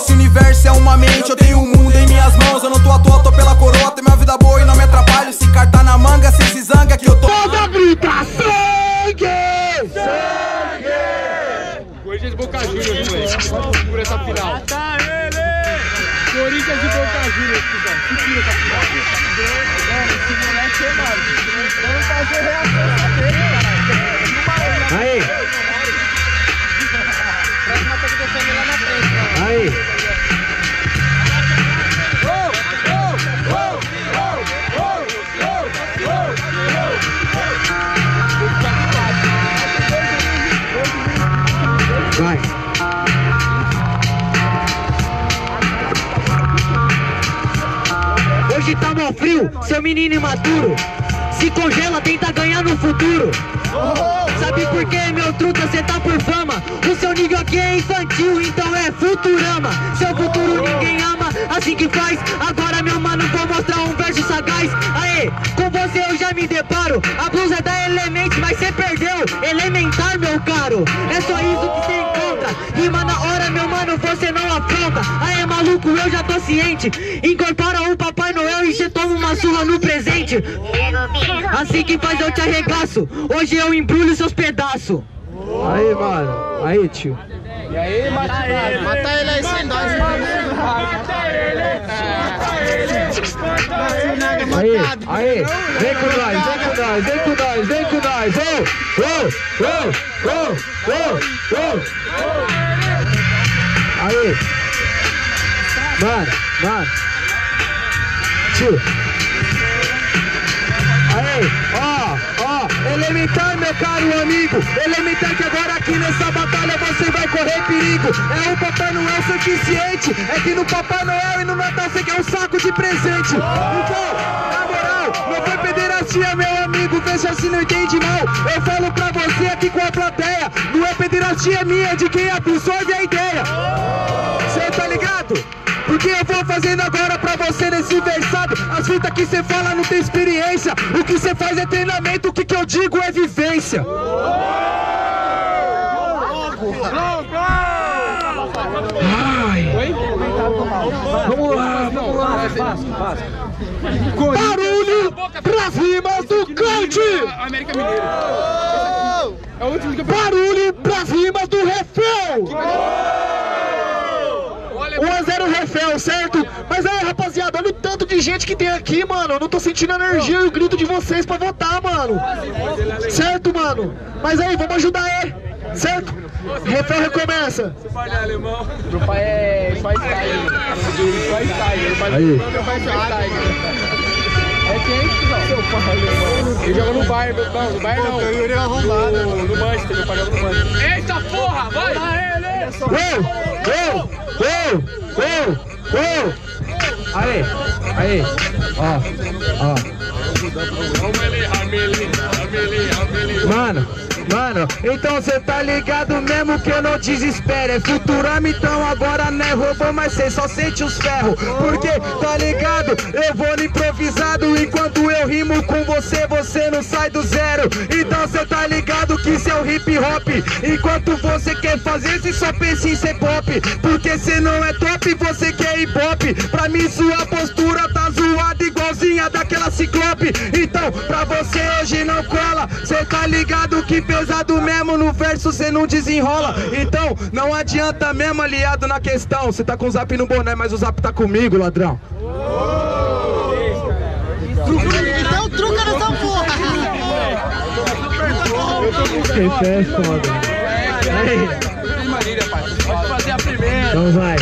Esse universo é uma mente, eu tenho o mundo em minhas mãos. Eu não tô à toa, tô pela coroa, tenho minha vida boa e não me atrapalho. Se cartar na manga, cê se zanga que eu tô... Toda grita, sangue! Sangue! Corinthians e Boca Juniors, moleque. Por essa final. Mata ele! Corinthians e Boca Juniors, cuzão. Que tira essa final. Mano, esse moleque é, mano. Vamos fazer reação dele, caralho. Aí! Próxima tá acontecendo lá na frente, mano. Aí! Vai! Hoje tá mó frio, seu menino imaturo. Se congela, tenta ganhar no futuro. Sabe por que, meu truta, cê tá por fama? O seu nível aqui é infantil, então é Futurama. Seu futuro ninguém ama, assim que faz. Agora, meu mano, vou mostrar um verso sagaz. Aê, com você eu já me deparo. A blusa é da Elements, mas cê perdeu. Elementar, meu caro, é só isso que cê encontra. Rima na hora, meu mano, você não afronta. Aê, maluco, eu já tô ciente. Incorpora o Papai Noel e cê toma uma surra no presente. Assim que faz eu te arregaço. Hoje eu embrulho seus pedaços. Aí, mano. Aí, tio. E aí, mata ele. Mata ele aí sem dó. Mata ele. Aí. Vem com nós, vem com nós, vem com nós, vem com nós. Aí. Mano. Tio. Aí, ó, Elementar, meu caro amigo. Elementar que agora aqui nessa batalha você vai correr perigo. É o Papai Noel suficiente. É que no Papai Noel e no Natal você quer um saco de presente. Então, na moral, não foi pederastia, meu amigo. Veja se não entende mal. Eu falo pra você aqui com a plateia. Não é pederastia minha, de quem absorve a ideia. Cê tá ligado? Porque eu vou fazendo agora pra você nesse versado. As fitas que cê fala não tem experiência. O que cê faz é treinamento, o que eu digo é vivência. Ai. Vamos lá. Barulho pras rimas do Cante! América Mineiro. É o último que eu... Barulho pras rimas do Refrão! 1-0 Refel, certo? Mas aí, rapaziada, olha o tanto de gente que tem aqui, mano. Eu não tô sentindo a energia e o grito de vocês pra votar, mano. Certo, mano? Mas aí, vamos ajudar aí, certo? Refel recomeça. Seu pai é alemão. Meu pai é Schweinsteiger. Aí. É quem, não? Seu pai é alemão. Ele joga no Bayern, não, no Bayern não. Ele é arrombado. No Manchester, meu pai joga no Manchester. Eita porra, vai! Aí, ó. Mano, então cê tá ligado mesmo que eu não desespero. É Futurama, então agora não é robô, mas cê só sente os ferros. Porque, tá ligado, eu vou no improvisado. Enquanto eu rimo com você, você não sai do zero. Então cê tá ligado que cê é o hip hop. Enquanto você quer fazer, cê só pensa em ser pop. Porque cê não é top, você quer hip hop. Pra mim sua postura tá zoada igualzinha daquela ciclope. Então, pra você hoje não cola. Cê tá ligado que pesado mesmo no verso cê não desenrola. Então não adianta mesmo aliado na questão. Cê tá com o zap no boné, mas o zap tá comigo, ladrão. Então truca nessa porra. Que festa, mano. Aí. Pode fazer a primeira. Então vai.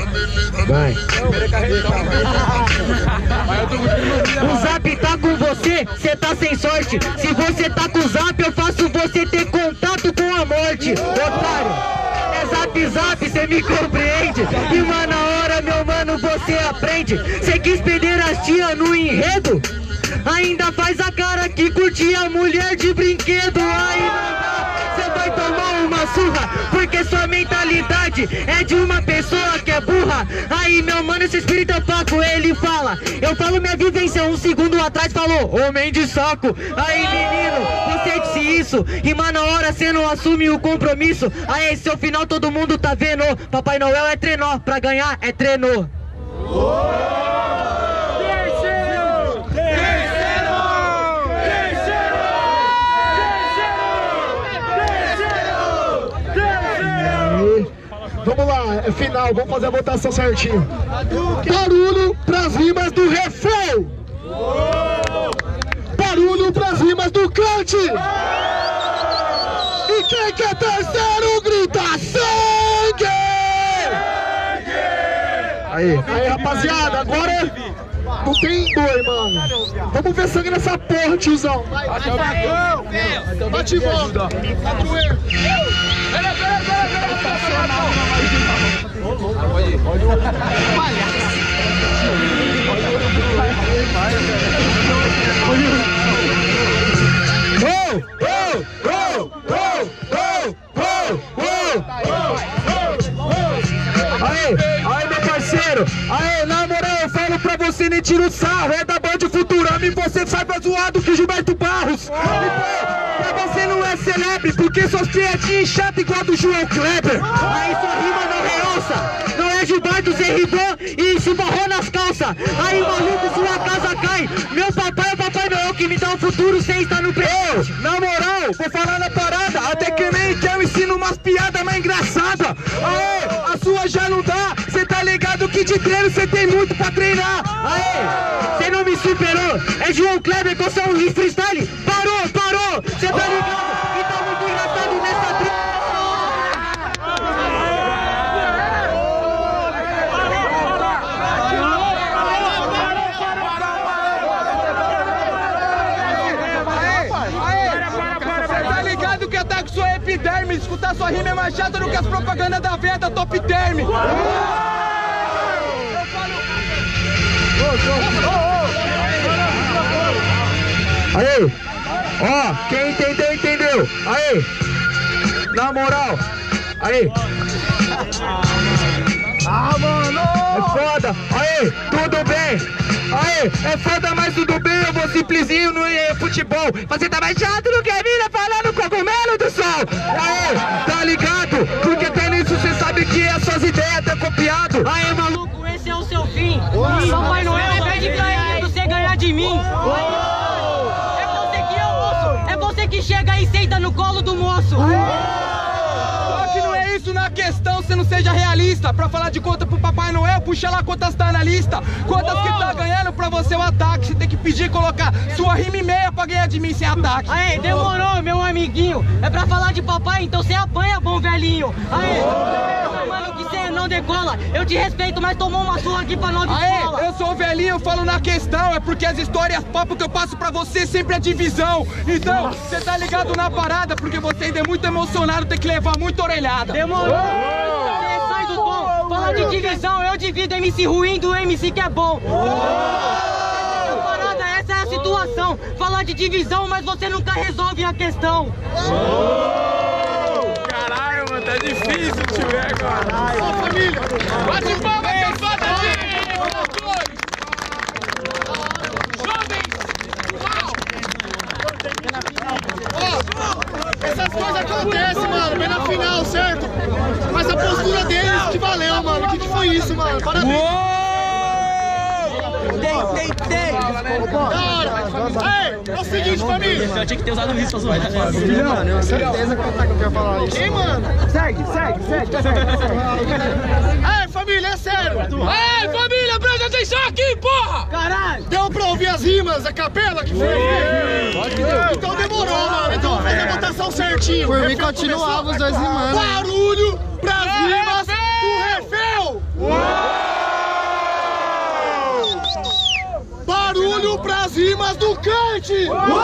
O zap tá com você, cê tá sem sorte. Se você tá com o zap, eu faço você ter contato com a morte. Otário, é zap, cê me compreende. Rima na hora, meu mano, você aprende. Cê quis pederastia no enredo? Ainda faz a cara que curtia a mulher de brinquedo. Aí não dá, cê vai tomar uma surra, porque sua mentalidade é de uma pessoa que é burra. Aí meu mano, esse espírito opaco, ele fala. Eu falo minha vivência, um segundo atrás falou homem de saco. Aí menino, você se isso? Rima na hora, cê não assume o compromisso. Aí, seu final todo mundo tá vendo. Papai Noel é trenó, pra ganhar é treino. Vamos lá, é final, vamos fazer a votação certinho. Barulho pras rimas do refrão. Barulho pras rimas do cante. E quem quer terceiro grita sangue. Aí rapaziada, agora não tem dor, mano. Vamos ver sangue nessa porra, tiozão. Bate e volta. Tá doendo. Aí, meu parceiro. Aí, na moral, eu falo pra você, nem tira o sarro. É da Band Futurama, você sai mais zoado que Gilberto Barros. Pra você não é celebre, porque suas piadinhas chatas igual a do João Kleber. Aí sua rima não realça, não é Gilberto, Zé Rigon e se barrou nas calças. Aí maluco, sua casa cai. Meu papai é o Papai Noel que me dá um futuro sem estar no presente. Na moral, vou falar na parada, até que nem que eu ensino umas piadas mais engraçadas. Aê, a sua já não dá, cê tá ligado que de treino cê tem muito pra treinar. Aê, cê não me superou, é João Kleber com seu freestyle. Parou, cê tá ligado? E tá muito engraçado nessa trilha. Tá ligado que ataca sua epiderme? Escutar sua rima é mais chata do que as propagandas da venda Top Term. Aí, ó, quem entendeu, entendeu. Aí, na moral, aí. Ah, mano! É foda, aí, tudo bem. Aí, é foda, mas tudo bem, eu vou simplesinho no futebol. Você tá mais chato do que a mina falando cogumelo do sol. Aí, tá ligado? Porque até nisso você sabe que as suas ideias tá copiado. Aí, maluco, esse é o seu fim. Papai Noel pede pra ele você ganhar de mim. É você que chega e senta no colo do moço. Só que não é isso na questão, você não seja realista. Pra falar de conta pro Papai Noel, puxa lá quantas tá na lista. Quantas que tá ganhando pra você o ataque. Você tem que pedir e colocar sua rima e meia pra ganhar de mim sem ataque. Aê, demorou, meu amiguinho. É pra falar de papai, então você apanha, bom velhinho. Aê, mano, que você não decola. Eu te respeito, mas tomou uma surra aqui pra não descola. Aê, eu sou velhinho, eu falo na questão. É porque as histórias papo que eu passo pra você sempre é divisão. Então, você tá ligado na parada, porque você ainda é muito emocionado, tem que levar muita orelhada. Demorou. Você sai do tom. Fala de divisão, eu divido MC ruim do MC que é bom. Essa é a situação. Falar de divisão, mas você nunca resolve a questão. Caralho, mano, tá difícil, tio, agora. Ô, família, bate palma, cansada de motores. ó, essas coisas acontecem, mano, bem na final, certo? Mas a postura deles que valeu, mano. O que foi isso, mano? Parabéns. Tem. Ei, é o seguinte, família. Eu tinha que ter usado isso pra zoar. Não, certeza que o ataque quer falar isso. Ei, mano. Segue. Ei, família, é sério. Ei, família, presta atenção aqui, porra! Caralho! Deu pra ouvir as rimas, a capela que foi? Então demorou, mano. Então vamos fazer a votação certinho. Por mim, continuava os dois rimando. Barulho pras rimas do refém! Barulho pras rimas do cante!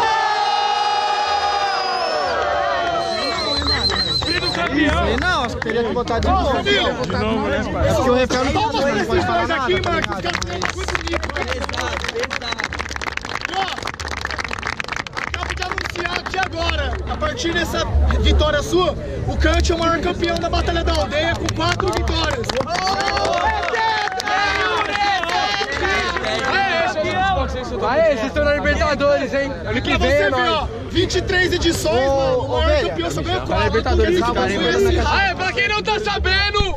Não, acho que teria que botar de novo. Família! Acho que o refém não Vamos pode esses falar dois nada. aqui, mano, que os caras têm muito bonito. Acabo de anunciar que agora, a partir dessa vitória sua, o Cante é o maior campeão da Batalha da Aldeia com 4 vitórias. Aê, vocês estão na Libertadores. Libertadores, hein? Ano que vem é nóis. 23 edições, mano. O maior campeão só ganhou 4. Libertadores, esse cara, hein, mano? Aê, pra quem não tá sabendo,